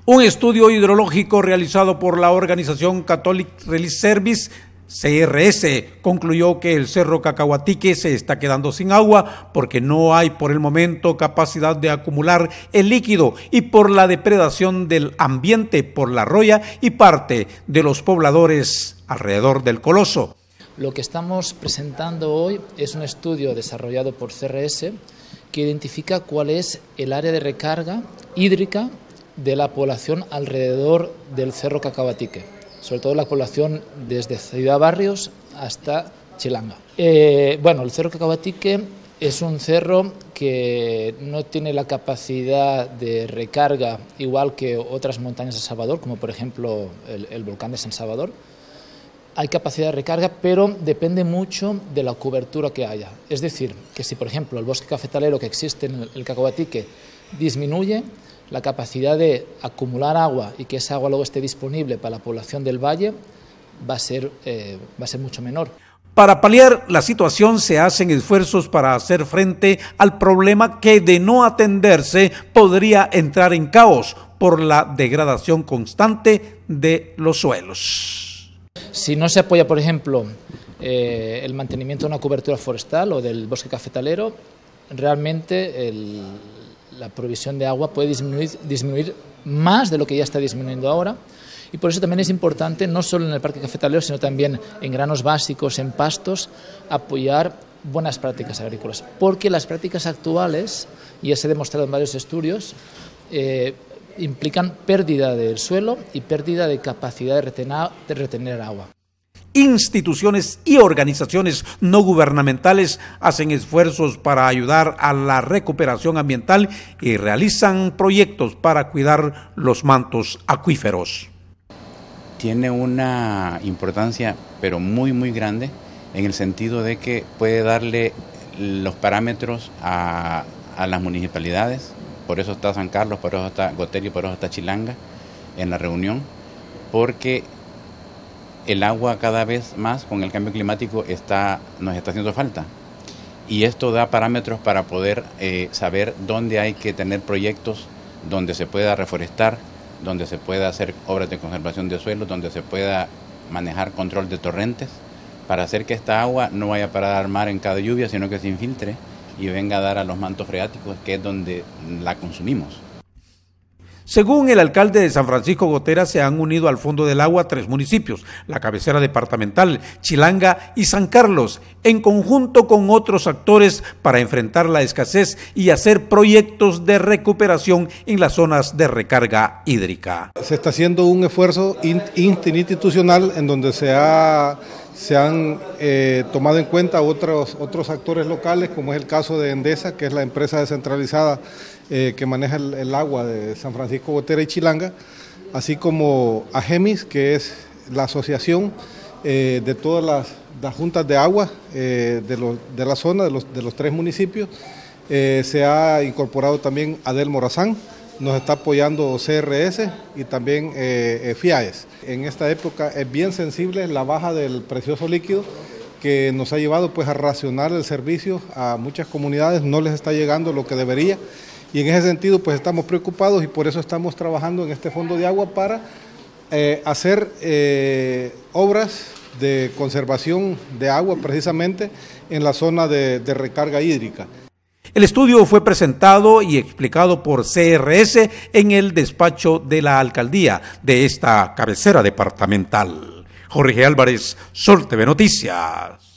Un estudio hidrológico realizado por la organización Catholic Relief Service, CRS, concluyó que el Cerro Cacahuatique se está quedando sin agua porque no hay por el momento capacidad de acumular el líquido y por la depredación del ambiente por la roya y parte de los pobladores alrededor del coloso. Lo que estamos presentando hoy es un estudio desarrollado por CRS que identifica cuál es el área de recarga hídrica de la población alrededor del Cerro Cacahuatique, sobre todo la población desde Ciudad Barrios hasta Chilanga. El Cerro Cacahuatique es un cerro que no tiene la capacidad de recarga igual que otras montañas de Salvador, como por ejemplo el volcán de San Salvador. Hay capacidad de recarga, pero depende mucho de la cobertura que haya. Es decir, que si por ejemplo el bosque cafetalero que existe en el Cacahuatique disminuye, la capacidad de acumular agua y que esa agua luego esté disponible para la población del valle va a ser mucho menor. Para paliar la situación se hacen esfuerzos para hacer frente al problema que de no atenderse podría entrar en caos por la degradación constante de los suelos. Si no se apoya, por ejemplo, el mantenimiento de una cobertura forestal o del bosque cafetalero, realmente la provisión de agua puede disminuir más de lo que ya está disminuyendo ahora, y por eso también es importante, no solo en el parque cafetalero, sino también en granos básicos, en pastos, apoyar buenas prácticas agrícolas, porque las prácticas actuales, y ya se ha demostrado en varios estudios, implican pérdida del suelo y pérdida de capacidad de retener agua. Instituciones y organizaciones no gubernamentales hacen esfuerzos para ayudar a la recuperación ambiental y realizan proyectos para cuidar los mantos acuíferos. Tiene una importancia, pero muy grande, en el sentido de que puede darle los parámetros a las municipalidades. Por eso está San Carlos, por eso está Gotelli, por eso está Chilanga en la reunión, porque el agua cada vez más con el cambio climático nos está haciendo falta. Y esto da parámetros para poder saber dónde hay que tener proyectos, donde se pueda reforestar, donde se pueda hacer obras de conservación de suelos, donde se pueda manejar control de torrentes, para hacer que esta agua no vaya a parar al mar en cada lluvia, sino que se infiltre y venga a dar a los mantos freáticos, que es donde la consumimos. Según el alcalde de San Francisco Gotera, se han unido al Fondo del Agua 3 municipios, la cabecera departamental, Chilanga y San Carlos, en conjunto con otros actores para enfrentar la escasez y hacer proyectos de recuperación en las zonas de recarga hídrica. Se está haciendo un esfuerzo interinstitucional en donde se han tomado en cuenta otros actores locales, como es el caso de Endesa, que es la empresa descentralizada que maneja el agua de San Francisco Gotera y Chilanga, así como AGEMIS, que es la asociación de todas las juntas de agua de la zona, de los 3 municipios. Se ha incorporado también Adel Morazán, nos está apoyando CRS y también FIAES. En esta época es bien sensible la baja del precioso líquido, que nos ha llevado pues a racionar el servicio a muchas comunidades, no les está llegando lo que debería, y en ese sentido pues estamos preocupados y por eso estamos trabajando en este fondo de agua para hacer obras de conservación de agua precisamente en la zona de recarga hídrica. El estudio fue presentado y explicado por CRS en el despacho de la alcaldía de esta cabecera departamental. Jorge Álvarez, Sol TV Noticias.